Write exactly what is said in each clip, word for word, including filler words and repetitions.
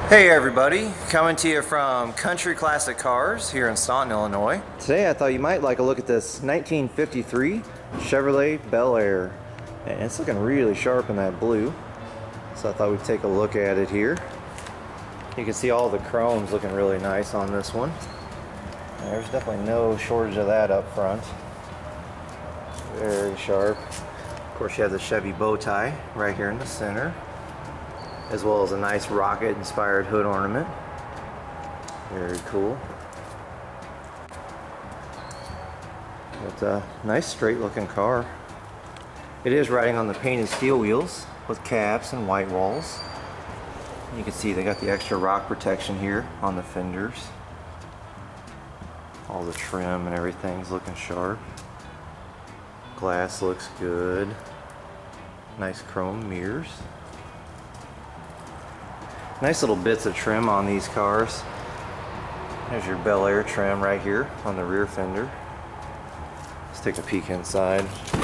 Hey everybody, coming to you from Country Classic Cars here in Staunton, Illinois. Today I thought you might like a look at this nineteen fifty-three Chevrolet Bel Air. And it's looking really sharp in that blue. So I thought we'd take a look at it here. You can see all the chrome's looking really nice on this one. And there's definitely no shortage of that up front. Very sharp. Of course you have the Chevy bow tie right here in the center, as well as a nice rocket inspired hood ornament. Very cool. It's a nice straight looking car. It is riding on the painted steel wheels with caps and white walls. You can see they got the extra rock protection here on the fenders. All the trim and everything's looking sharp. Glass looks good. Nice chrome mirrors. Nice little bits of trim on these cars. There's your Bel Air trim right here on the rear fender. Let's take a peek inside.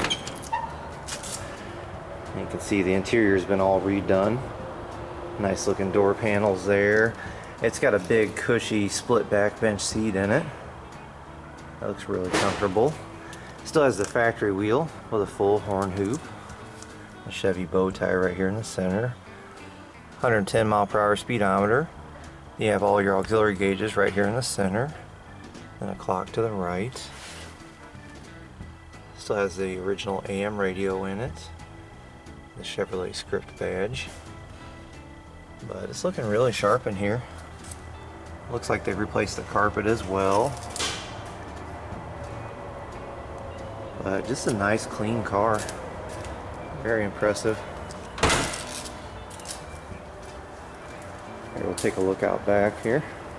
You can see the interior's been all redone. Nice looking door panels there. It's got a big cushy split back bench seat in it. That looks really comfortable. Still has the factory wheel with a full horn hoop. A Chevy bow tie right here in the center. one hundred ten mile per hour speedometer. You have all your auxiliary gauges right here in the center, and a clock to the right. Still has the original A M radio in it, the Chevrolet script badge, but it's looking really sharp in here. Looks like they've replaced the carpet as well, but just a nice clean car. Very impressive. We'll take a look out back here.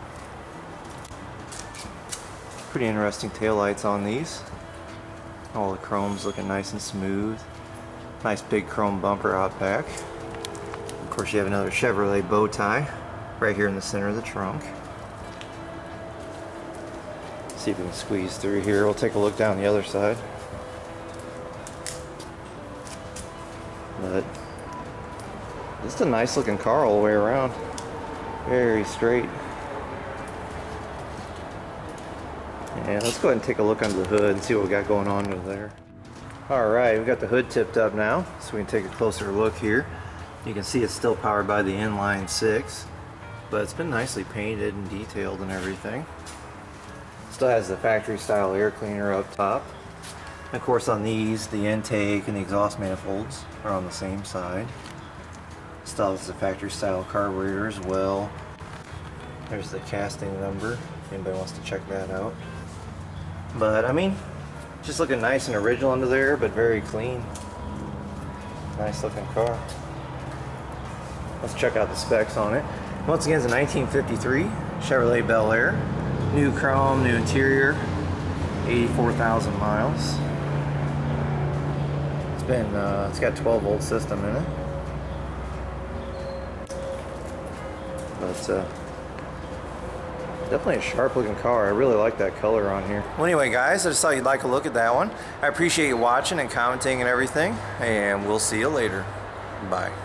Pretty interesting taillights on these. All the chrome's looking nice and smooth. Nice big chrome bumper out back. Of course you have another Chevrolet bow tie right here in the center of the trunk. See if we can squeeze through here. We'll take a look down the other side. But just a nice looking car all the way around. Very straight. And let's go ahead and take a look under the hood and see what we got going on over there. Alright, we've got the hood tipped up now, so we can take a closer look here. You can see it's still powered by the inline six, but it's been nicely painted and detailed and everything. Still has the factory style air cleaner up top. And of course on these, the intake and the exhaust manifolds are on the same side. Still has the factory style carburetor as well. There's the casting number, if anybody wants to check that out. But I mean, just looking nice and original under there, but very clean. Nice looking car. Let's check out the specs on it. Once again, it's a nineteen fifty-three Chevrolet Bel Air. New chrome, new interior, eighty-four thousand miles. It's been, uh, it's got a twelve volt system in it. But uh, definitely a sharp looking car. I really like that color on here. Well anyway guys, I just thought you'd like a look at that one. I appreciate you watching and commenting and everything, and we'll see you later. Bye.